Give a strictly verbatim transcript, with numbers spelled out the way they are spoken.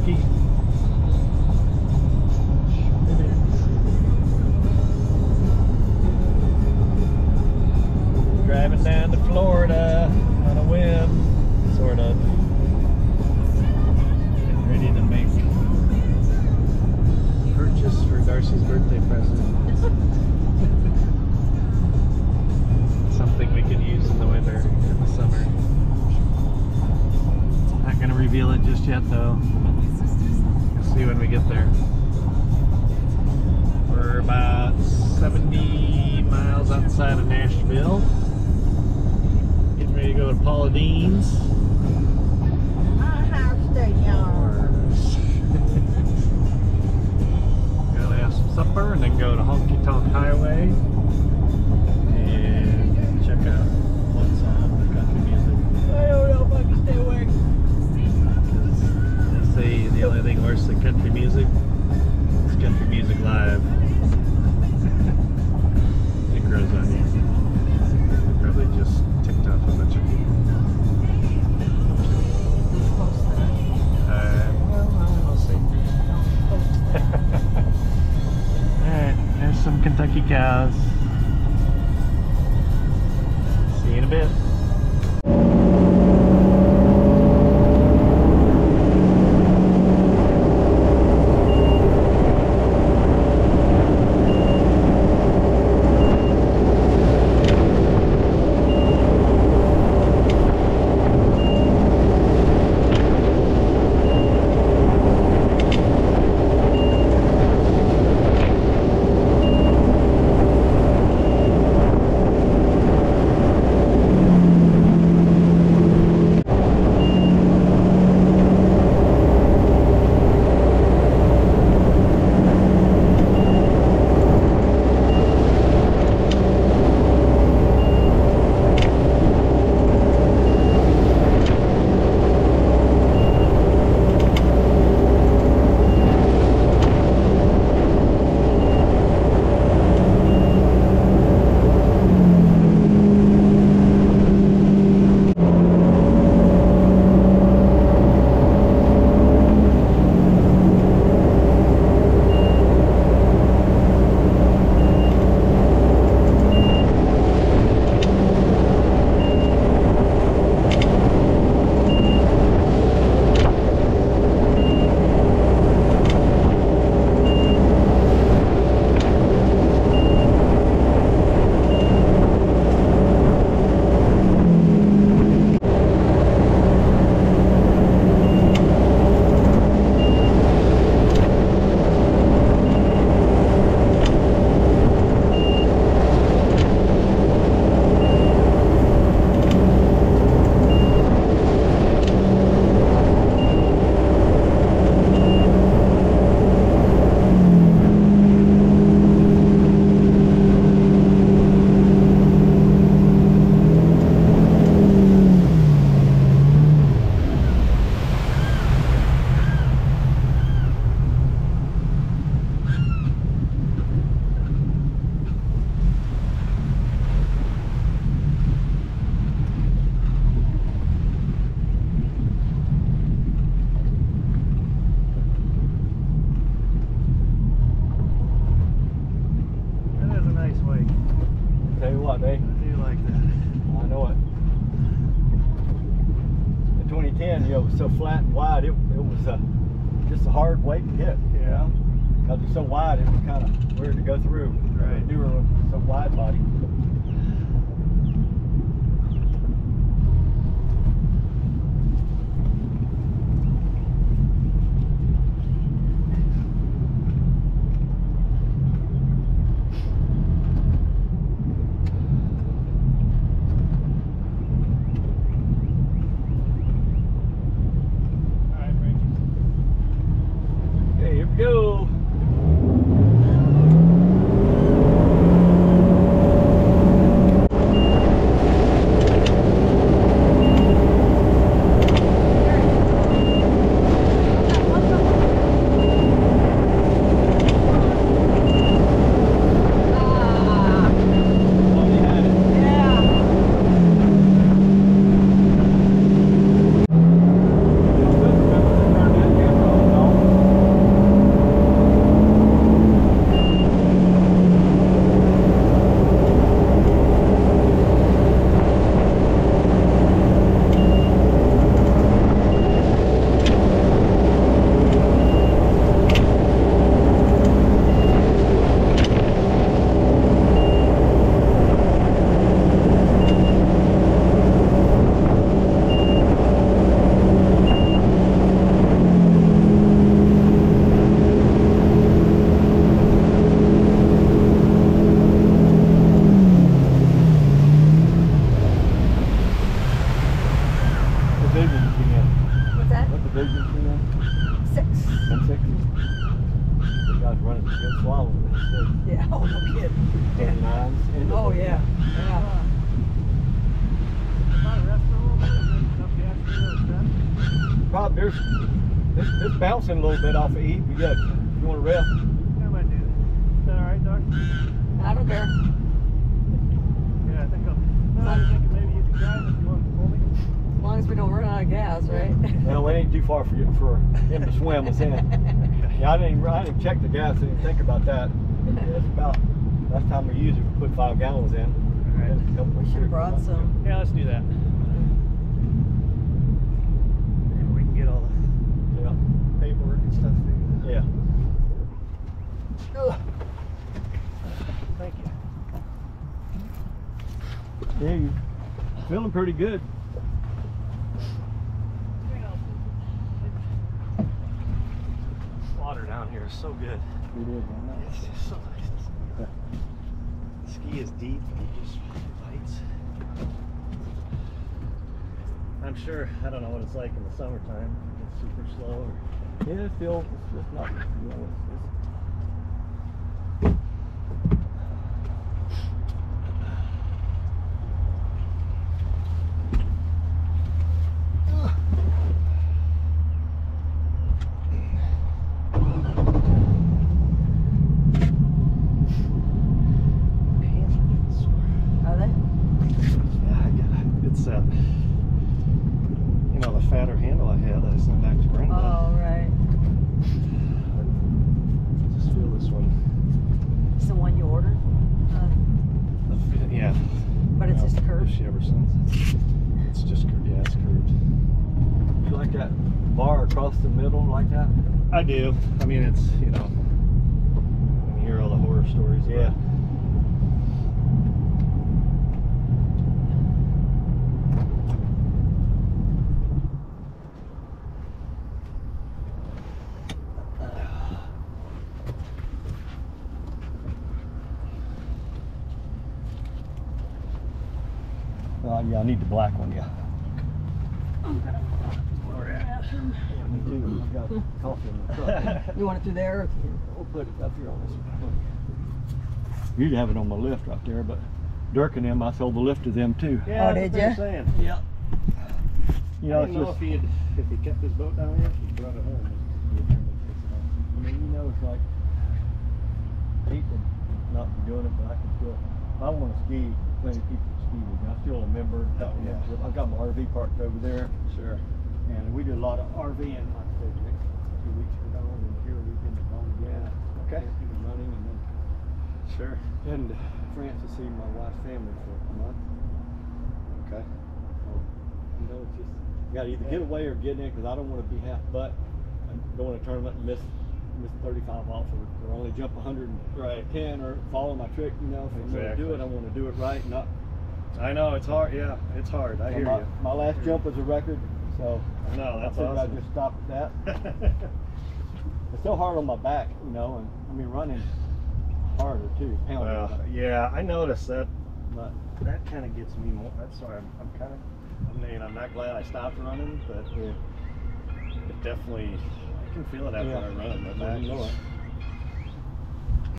Kentucky. Driving down to Florida on a whim, sort of. Getting ready to make a purchase for Darcy's birthday present. Something we could use in the winter, in the summer. Not gonna reveal it just yet though. We'll see when we get there. We're about seventy miles outside of Nashville. Getting ready to go to Paula Deen's. My house there, y'all. Gotta have some supper and then go to Honky Tonk Highway and check out what's on the country music. I don't know if I can stay awake. Because they say the only thing worse than country music is country music live. It grows on you. Probably just ticked off a bunch of people. Uh, well, well, we'll see. Alright, there's some Kentucky cows. See you in a bit. What, eh? I do like that. I know it. In twenty ten, you know, it was so flat and wide, it, it was uh, just a hard weight to hit. Yeah. You know? Because it's so wide, it was kind of weird to go through. Right. The newer one, so wide body. Go. divisions in there? Six. One six? You guys running some good swallowing in this too. Yeah, oh, no kidding. thirty-nines. into Oh, the- yeah. Yeah. Rob, there's it's, it's bouncing a little bit off of E. You got you want to rest? Yeah, I might do. Is that all right, Doc? I don't care. Yeah, I think I'm. No, I was thinking maybe you could drive if you want to pull me. As long as we don't run out of gas, right? Well, we ain't too far for, you- for him to swim us in. Yeah, I didn't even, I didn't check the gas. I didn't think about that. Yeah, it's about last time we used it, we put five gallons in. All right. A couple of Should have years. brought some. Yeah, let's do that. Maybe we can get all the Yeah. paperwork and stuff figured out. Yeah. Thank you. Yeah, you feeling pretty good. Water down here is so good. It is. It's just so nice. The ski is deep and it just bites. I'm sure, I don't know what it's like in the summertime. It's super slow. Or, Yeah, it's still, it's just not, you know, it's, it's, hands are getting sore. Are they? Yeah, I got it's uh, you know, the fatter handle I had that I sent back to Brenda. Oh, right. I just feel this one. It's the one you ordered? Uh, The fit, yeah. but it's just If curved? she ever sends it. It's just curved. Yeah, it's curved. you like that bar across the middle like that? I do. I mean, it's, you know, you hear all the horror stories. Yeah. About Uh, yeah, I need the black one, yeah. Yeah, me too. I've got coffee in the truck. You want it through there? We'll put it up here on this one. Usually have it on my lift right there, but Dirk and them, I sold the lift to them too. Yeah, Oh, that's did what they're ya? saying. Yeah. You know, I it's didn't know just, if he had, if he kept his boat down here, if he brought it home. I mean, you know, it's like, I hate to not be doing it, but I can still, if I want to ski, plenty of people ski with me. I'm still a member. Oh, yeah. I've got my R V parked over there. Sure. And we did a lot of RVing, like I said, next two weeks ago, and here we've been gone again. Okay. Camping and running, and then Sure. heading to France to see my wife's family for a month. Okay. So, you know, it's just, you gotta either get away or get in, because I don't want to be half butt and go in a tournament and miss miss thirty-five off, or, or only jump one hundred ten, or follow my trick, you know. If I'm gonna do Exactly. it, I want to do it right, not. I know, it's hard. Yeah, it's hard. I So hear my, you. my last jump was a record, so I know, that's I figured awesome. I'd just stop at that. It's so hard on my back, you know, and I mean running harder too, pounding. Well, yeah, I noticed that. But That kind of gets me more. That's why I'm, I'm kind of. I mean, I'm not glad I stopped running, but yeah, it definitely. I can feel it after Yeah. I run. My Well, back you know is- it.